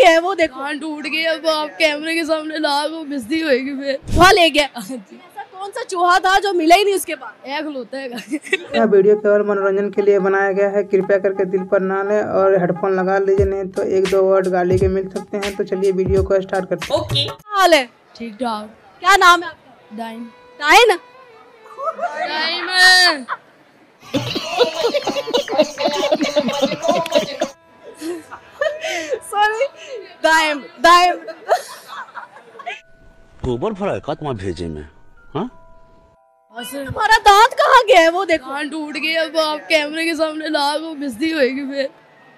गया है वो, देखो कान टूट गया। अब आप कैमरे के सामने ला वो बिजली होएगी फिर। चूहा ले गया। ऐसा कौन सा चूहा था जो मिला ही नहीं उसके बाद? एक होता है। यह वीडियो केवल मनोरंजन के लिए बनाया गया है, कृपया करके दिल पर ना ले और हेडफोन लगा लीजिए, नहीं तो एक दो वर्ड गाली के मिल सकते हैं। तो चलिए वीडियो को स्टार्ट करते हैं। ओके, क्या हाल है? ठीक ठाक। क्या नाम है आपका? डाइम। डाइन? डाइम सॉरी, डाइम डाइम। गोबर भरा का तुम्हारे भेजे में? हाँ, हमारा दांत कहाँ गया है वो, देखो कान टूट गया। अब आप कैमरे के सामने ला वो बिजली होएगी फिर।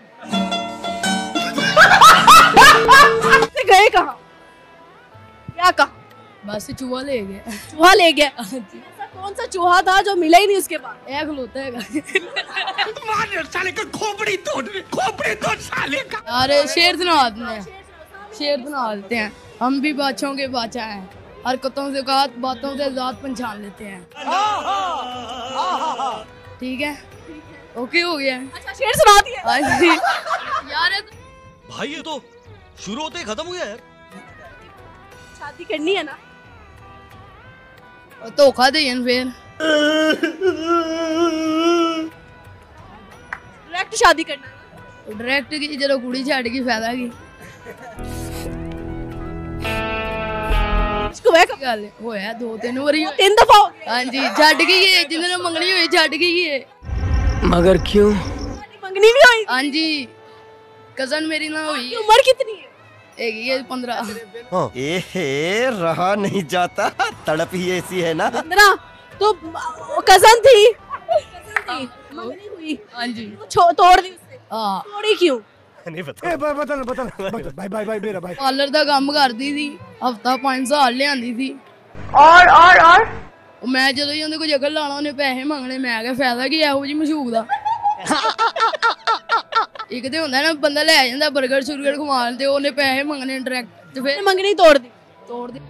गए कहाँ? क्या कहा? बस चूहा ले गया। चूहा ले गया। ऐसा कौन सा चूहा था जो मिला ही नहीं उसके बाद? एक होता है। साले का खोपड़ी तोड़ साले का। अरे शेर सुना देते हैं। हम भी बादशाहों के बादशाह हैं, हरकतों से बात, बातों से जात पहचान लेते हैं। ठीक है, ओके हो गया। अच्छा, शेर सुना दिया। हाँ जी यार, भाई ये तो शुरू होते ही खत्म हो गया यार। शादी करनी है ना? धोखा दे फिर। डायरेक्ट शादी करना है? डायरेक्ट की जरो कुड़ी छड़ की फायदा की इसको वह कब गल होया 2-3 बारी। 3 दफा हो गया। हाँ जी, छड़ गई जिन्होंने मंगनी हुई छड़ गई। मगर क्यों? मंगनी भी हुई? हाँ जी, कजन मेरी ना हुई। उम्र कितनी है? एक 15। एहे, रहा नहीं जाता, तड़प ही ऐसी है ना। 15 तो कजन थी। मंगनी हुई, हाँ जी, तोड़ दी उससे। हाँ। तोड़ी क्यों? नहीं पता। भाई मेरा भाई। पार्लर ਦਾ ਕੰਮ ਕਰਦੀ ਸੀ, ਹਫਤਾ 500 ਲਿਆਂਦੀ ਸੀ। ਔਰ ਮੈਂ ਜਦੋਂ ਹੀ ਉਹਦੇ ਕੋਲ ਜਗਲ ਲਾਣਾ ਉਹਨੇ ਪੈਸੇ ਮੰਗਣੇ। ਮੈਂ ਕਿਹਾ ਫਾਇਦਾ ਕੀ ਇਹੋ ਜੀ ਮਸ਼ੂਕ ਦਾ। ਇੱਕ ਤੇ ਹੁੰਦਾ ਨਾ ਬੰਦਾ ਲੈ ਜਾਂਦਾ 버ਗਰ ਸ਼ੁਰਗਰ ਖਵਾਉਣ ਤੇ ਉਹਨੇ ਪੈਸੇ ਮੰਗਣੇ ਡਾਇਰੈਕਟ, ਤੇ ਫਿਰ मंगनी तोड़ दी। ਤੋੜ ਦੇ।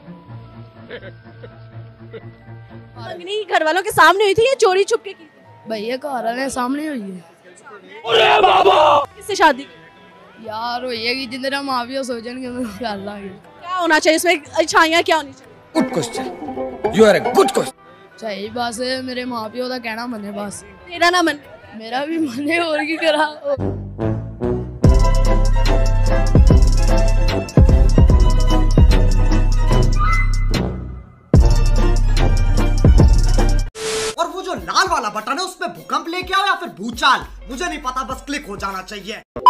मंगनी घर वालों के सामने हुई थी या चोरी छुप के की थी? ਭਈਆ ਘਰ ਵਾਲੇ ਸਾਹਮਣੇ ਹੋਈ ਹੈ। किससे शादी की? ਯਾਰ ਹੋਈ ਹੈਗੀ ਜਿੰਦੇ ਨਾਲ ਮਾਂ ਪਿਓ ਸੋਚਣਗੇ ਉਹਨੂੰ ਕਰ ਲਾਂਗੇ। क्या होना चाहिए इसमें, अच्छाइयाँ क्या होनी चाहिए? Good question, you are a good question. ਚਾਹੀ ਬਸ ਮੇਰੇ ਮਾਂ ਪਿਓ ਦਾ ਕਹਿਣਾ ਮੰਨੇ ਬਸ। तेरा ना मन? ਮੇਰਾ ਵੀ ਮੰਨੇ, ਹੋਰ ਕੀ ਕਰਾਂ। और वो जो लाल वाला बटन है उसमें भूकंप लेके आओ या फिर भूचाल, मुझे नहीं पता, बस क्लिक हो जाना चाहिए।